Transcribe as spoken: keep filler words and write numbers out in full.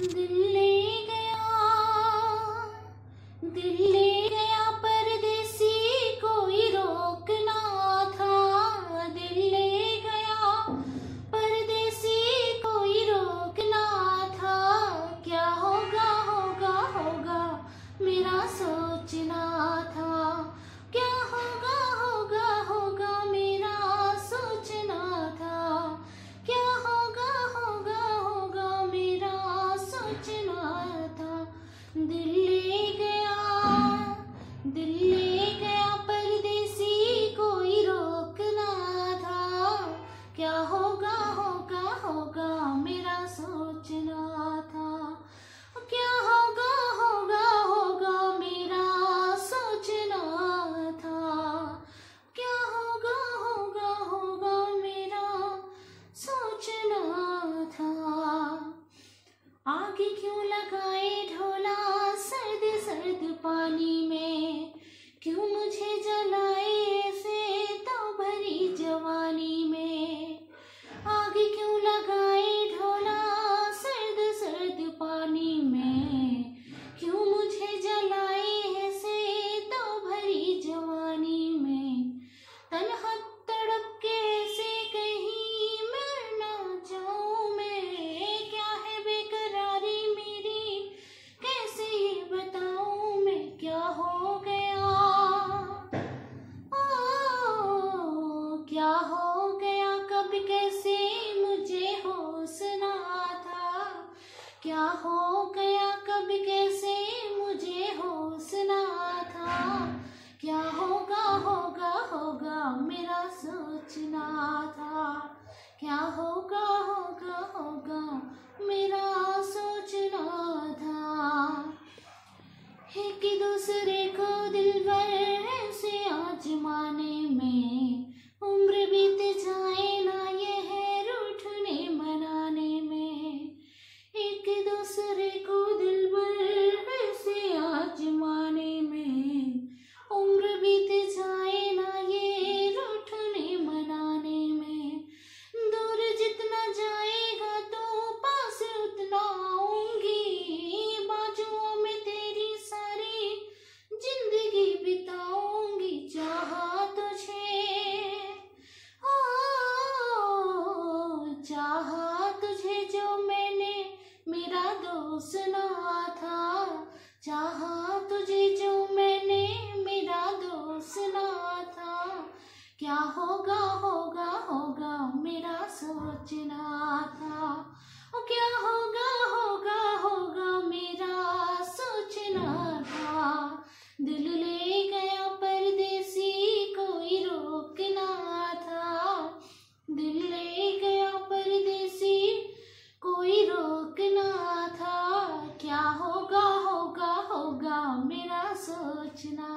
दिल ले गया, दिल ले गया परदेसी, कोई रोकना था। दिल ले गया परदेसी, कोई रोकना था। क्या होगा होगा होगा मेरा सोचना था। क्या होगा होगा होगा मेरा सोचना था। क्या होगा होगा होगा मेरा सोचना था। दिल ले गया, दिल ले गया परदेसी, कोई रोकना था। क्या होगा होगा होगा मेरा सोचना था। क्या होगा होगा होगा मेरा सोचना था। क्या होगा होगा होगा मेरा सोचना था। आग क्यों लगाए ढोला सर्द सर्द पानी में, क्यों मुझे जलाए ऐसे तो भरी जवानी में। आग क्यों लगाए ढोला सर्द सर्द पानी में, क्यों मुझे जलाए ऐसे तो भरी जवानी में। तन्हा तड़प के ऐसे कहीं मर ना जाऊं मैं। क्या है बेकरारी मेरी कैसे ये बताऊं मैं। क्या हो गया ओ, क्या हो गया कब कैसे मुझे होश ना था। क्या हो गया कब कैसे मुझे होश ना था। क्या होगा होगा होगा मेरा सोचना था। क्या होगा होगा होगा मेरा सोचना था। एक दूसरे को दिलबर ऐसे आजमाने में, उम्र बीत जाए ना ये है रूठने मनाने में। एक दूसरे को दिलबर ऐसे आजमाने में, उम्र बीत जाए ना ये रूठने मनाने में। दूर जितना जाएगा तो पास उतना आऊंगी, बाजुओं में तेरी सारी जिंदगी बिताऊंगी। चाहा तुझे ओ, चाहा तुझे जो मैंने मेरा दोस्त ना था। चाहा तुझे जो मैंने मेरा दोस्त ना था। क्या होगा होगा होगा मेरा सोचना था। ओ क्या होगा होगा होगा मेरा सोचना था। दिल ले गया परदेसी, कोई रोकना था। दिल ले गया परदेसी, कोई रोकना था। क्या होगा होगा होगा मेरा सोचना